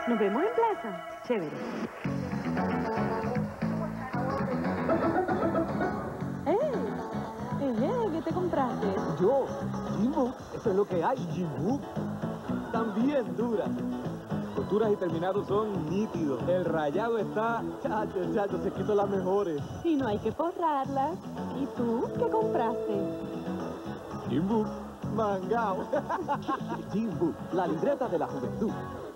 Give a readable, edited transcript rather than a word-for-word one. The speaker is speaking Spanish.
Nos vemos en plaza. Chévere. ¿Qué te compraste? Yo, Jimbo, eso es lo que hay, Jimbo. También duras. Costuras y terminados son nítidos. El rayado está, chacho, se quitó las mejores. Y no hay que forrarlas. ¿Y tú qué compraste? Jimbo, mangao. Jimbo, la libreta de la juventud.